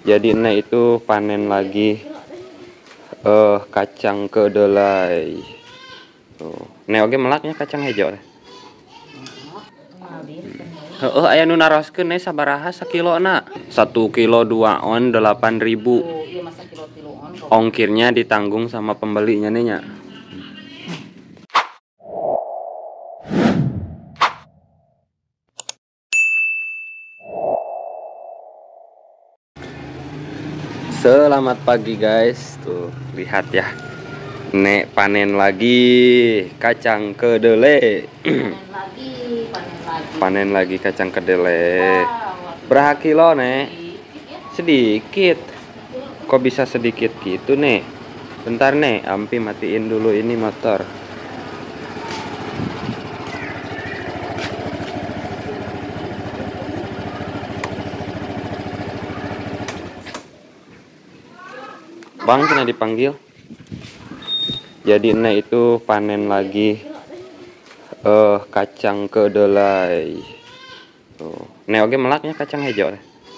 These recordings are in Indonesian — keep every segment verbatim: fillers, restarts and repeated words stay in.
Jadi Nek itu panen lagi eh kacang kedelai. Tuh. Nek oge melaknya kacang hijau. Heeh, aya nu naroskeun nih sabaraha sakilona. satu kilo dua on delapan ribu. Ongkirnya ditanggung sama pembelinya nih nya. Selamat pagi guys. Tuh, lihat ya. Nek panen lagi kacang kedelai. Panen lagi, panen lagi. Panen lagi kacang kedelai. Berapa kilo, Nek? Sedikit. Kok bisa sedikit gitu, Nek? Bentar, Nek. Ampi matiin dulu ini motor. Bang, kena dipanggil. Jadi Nek itu panen lagi eh kacang kedelai. Tuh. Nek oge melaknya kacang hijau.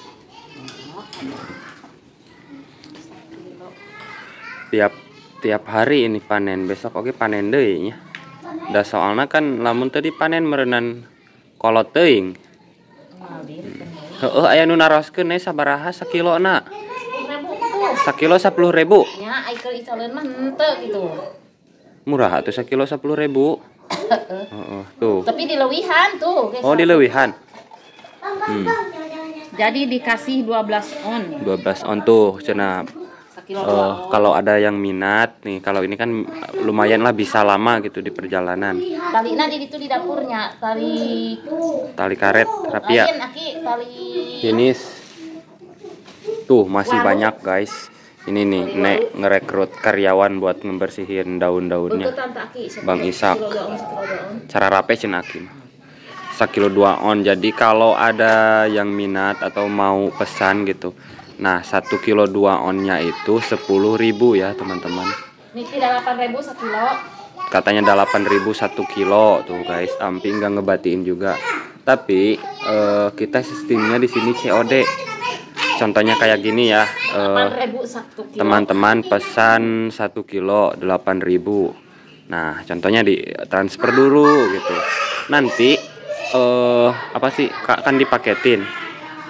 Tiap tiap hari ini panen, besok oge panen deui nya. Da soalna kan lamun tadi panen meureunan kolot teuing. Heeh, aya nu naroskeun nih sabaraha sakilona. Sakilo sepuluh ribu. Ya, ai keur icaleun mah henteu gitu. Murah atuh sakilo sepuluh ribu. Heeh, tuh. Tapi di leuwihan tuh. Oh, di leuwihan. Hmm. Jadi dikasih dua belas on. dua belas on tuh cenah. Uh, kalau ada yang minat nih, kalau ini kan lumayan lah bisa lama gitu di perjalanan. Talina di itu di dapurnya, tali tali karet rapi ya. Tali Jenis tuh masih Waduh. Banyak guys. Ini nih Nek ngerekrut karyawan buat ngebersihin daun-daunnya. Bang Ishak. Cara rapi cenakin. Sakilo dua on. Jadi kalau ada yang minat atau mau pesan gitu. Nah, satu kilo dua onnya itu sepuluh ribu ya, teman-teman. Ini delapan ribu sekilo. Katanya delapan ribu satu kilo tuh, guys. Ampi nggak ngebatiin juga. Tapi eh, kita sistemnya di sini C O D. Contohnya kayak gini ya. Teman-teman pesan satu kilo delapan ribu. Nah, contohnya di transfer dulu gitu. Nanti eh apa sih? Kan dipaketin.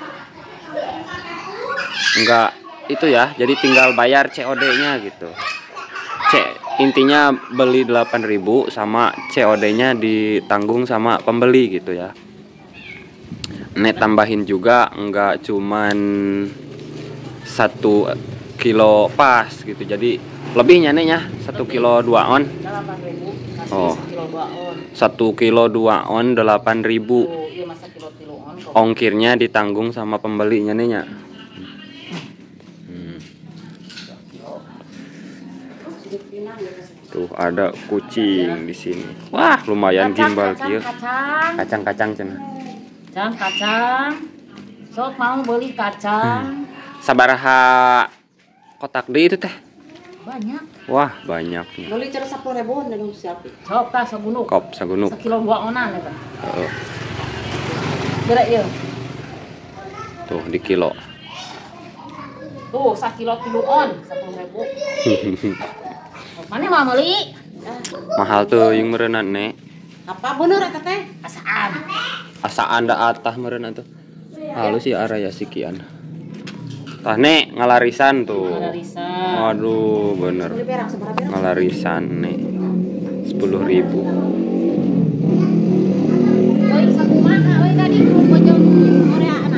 Enggak itu ya, jadi tinggal bayar C O D-nya gitu. C intinya beli delapan ribu sama C O D-nya ditanggung sama pembeli gitu ya. Nek tambahin juga enggak cuman satu kilo pas gitu. Jadi lebihnya nih ya, satu kilo dua on. Oh. satu kilo dua on delapan ribu. Ongkirnya ditanggung sama pembelinya nih ya. Tuh ada kucing di sini. Wah, lumayan gimbal kieu. Kacang-kacang cenah. Kacang-kacang. Sok mau beli kacang. Hmm. Sabaraha kotak deui itu teh? Banyak. Wah, banyak. Beli cara sepuluh ribu dan siap. Sok tah sagunuk. Kop sagunuk. Sekilo dua onan eta. Heeh. Berat ieu. Tuh di kilo. Tuh, sakilo kilo on sepuluh ribu. Mana mau beli? Mahal tuh yang merenang Nek. Apa bener eta teh? Asaan. Asaan da atah merenang tuh. Halus sih arah ya sikian. Tah Nek ngalarisan tuh. Ngalarisan. Aduh, bener. Ngalarisan Nek. sepuluh ribu. Euy sakumaha euy tadi pojong Koreana.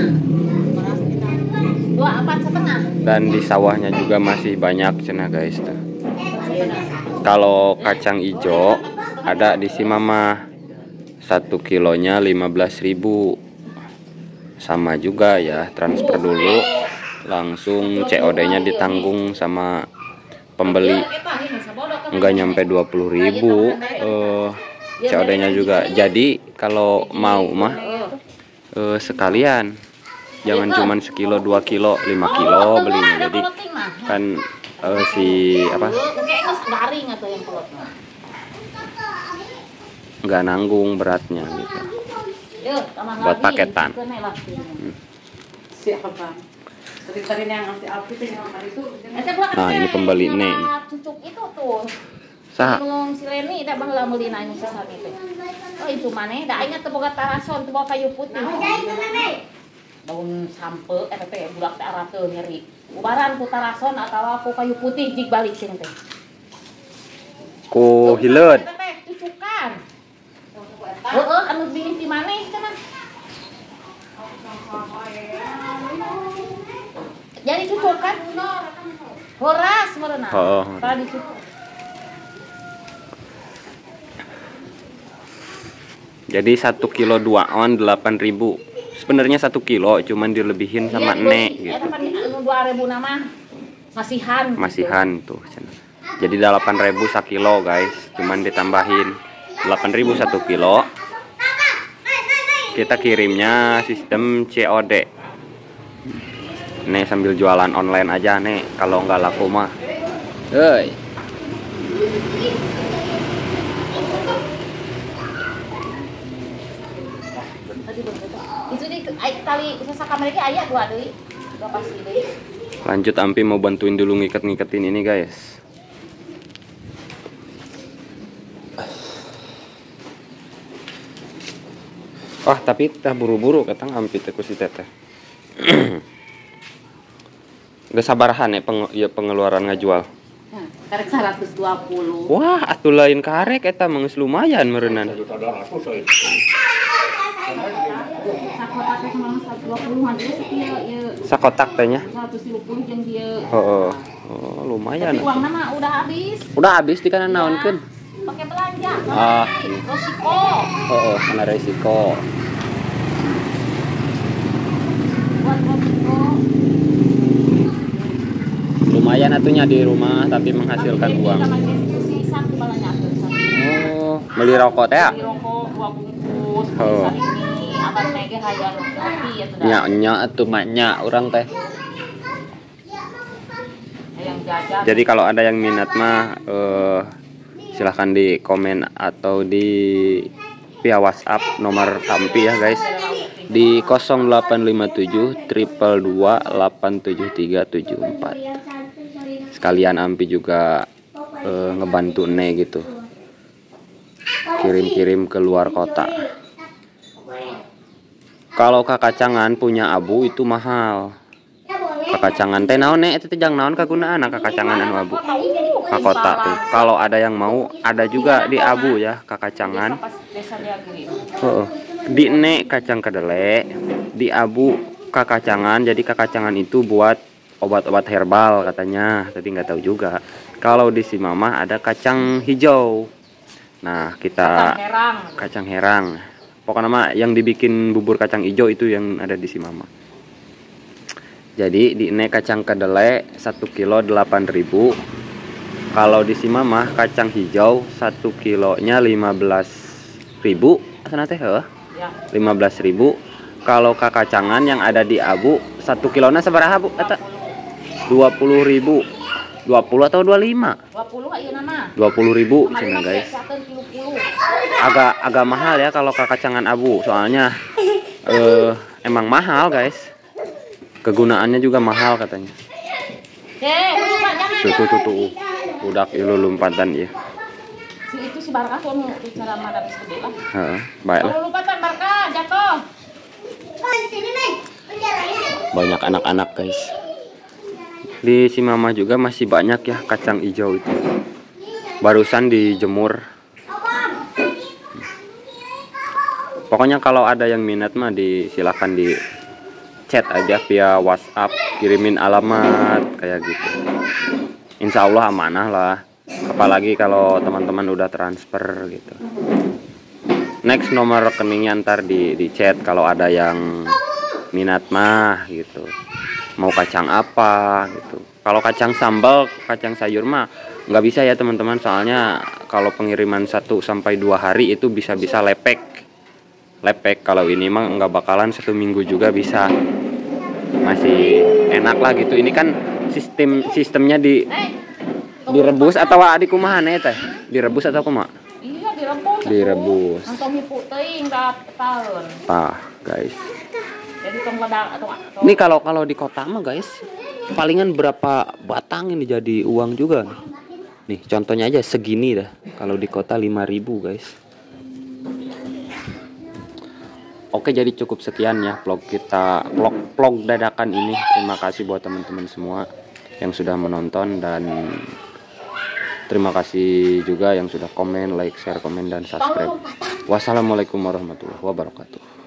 dua empat setengah. Dan di sawahnya juga masih banyak cenah guys tuh. Kalau kacang ijo ada di si Mama satu kilonya lima belas ribu. Sama juga ya, transfer dulu langsung C O D-nya ditanggung sama pembeli. Enggak nyampe dua puluh ribu eh, C O D-nya juga. Jadi kalau mau mah eh, sekalian jangan cuman sekilo dua kilo lima kilo belinya. Jadi kan uh, si apa nggak nanggung beratnya gitu buat paketan. Hmm. Nah, ini pembeli nih. Cucuk itu tuh. Sah. Ngomong si Leni dah baheula meuli na anu saha itu. Oh itu maneh da ingat teu boga tarason teu boga kayu putih. Daun sampe eta teh budak teh arateun nyeri. Ubaran ku tarason atawa ku kayu putih jig balik sing teh. Ku hileud. Eta teh cucukan. Heeh anu bilih di maneh cenah. Jadi cucukan. Horas meureuna. Heeh. Tara dicucuk. Jadi satu kilo dua on delapan ribu. Sebenarnya satu kilo, cuman dilebihin sama Iya, nek terus, gitu. Eta kan anu dua ribu nama masihan. Masihan tuh. Jadi delapan ribu sekilo guys, cuman ditambahin delapan ribu satu kilo. Kita kirimnya sistem C O D. Nih sambil jualan online aja nih, kalau nggak laku mah. Hei. Itu di tali sesa kamar iki aya dua deui. Dua pasti deui. Lanjut Ampi mau bantuin dulu ngiket-ngiketin ini guys. Wah tapi teh buru-buru katang Ampi teh ku si teteh. Udah sabarahan ya, peng ya pengeluaran ngajual. Nah, karek seratus dua puluh. Wah atuh lain karek eta mah geus lumayan meureunana. Sakotak teh mah seratus dua puluhan deui sakieu ieu. Sakotak tehnya. seratus lima puluh jeung dieu. Heeh. Oh, lumayan. Tapi uangna mah udah habis. Udah habis di kana naonkeun? Pakai belanja. Ah, resiko. heeh, kana resiko. Buat resiko. Lumayan atunya di rumah tapi menghasilkan uang. Oh, beli rokok teh ya? Beli rokok dua bungkus. Oh. Ini akan mege hayang ngopi ya sudah. Nya nya atuh mah nya urang teh. Hayang jajan. Jadi kalau ada yang minat mah eh, silahkan di komen atau di via WhatsApp nomor Ampi ya guys. Di nol delapan lima tujuh dua dua dua delapan tujuh tiga tujuh empat. Sekalian Ampi juga eh, ngebantu Ne gitu. Kirim-kirim ke luar kota. Kalau kakacangan punya abu itu mahal. Kakacangan teh naon nek itu teh jang naon kagunaan kakacangan anu abu. Ka kota tuh. Kalau ada yang mau ada juga di abu ya kakacangan. Heeh. Di nek kacang kedelai, di abu kakacangan. Jadi kakacangan itu buat obat-obat herbal katanya. Tapi nggak tahu juga. Kalau di si Mama ada kacang hijau. Nah, kita Kacang herang. Kacang herang. Pokoknya mah yang dibikin bubur kacang hijau itu yang ada di si Mama. Jadi di ini kacang kedelai satu kilo delapan ribu. Kalau di si Mama kacang hijau satu kilonya lima belas ribu. Sana teh heuh. Ya. lima belas ribu. Kalau kakacangan yang ada di abu satu kilonya sabaraha Bu? Eta dua puluh ribu. dua puluh atau dua puluh lima? dua puluh aja nama. dua puluh ribu cina guys. Agak agak mahal ya kalau kakacangan abu, soalnya eh, emang mahal guys. Kegunaannya juga mahal katanya. Tuh tuh tuh tuh. Budak ilu lompatan ya. Si itu si Barka tuh nu bicara madam gede lah. Heeh, baik lah. Lompatan Barka jatuh. Banyak anak-anak guys. Di si Mama juga masih banyak ya kacang hijau itu. Barusan dijemur. Pokoknya kalau ada yang minat mah disilakan di chat aja via WhatsApp, kirimin alamat kayak gitu. Insya Allah amanah lah. Apalagi kalau teman-teman udah transfer gitu. Next nomor rekeningnya ntar di di chat kalau ada yang minat mah gitu. Mau kacang apa gitu. Kalau kacang sambal, kacang sayur mah nggak bisa ya teman-teman, soalnya kalau pengiriman satu sampai dua hari itu bisa-bisa lepek. Lepek kalau ini mah nggak bakalan satu minggu juga bisa. Masih enak lah gitu. Ini kan sistem sistemnya di direbus atau adi kumaha teh? Direbus atau kumaha? Iya direbus. Direbus. Antong hipu teuing ka taeun. Ah, guys. Jadi tong pada atau Ini kalau kalau di kota mah guys, palingan berapa batang ini jadi uang juga nih. Nih contohnya aja segini dah. Kalau di kota lima ribu guys. Oke, jadi cukup sekian ya vlog kita, vlog vlog dadakan ini. Terima kasih buat teman-teman semua yang sudah menonton, dan terima kasih juga yang sudah komen, like, share, komen, dan subscribe. Wassalamualaikum warahmatullahi wabarakatuh.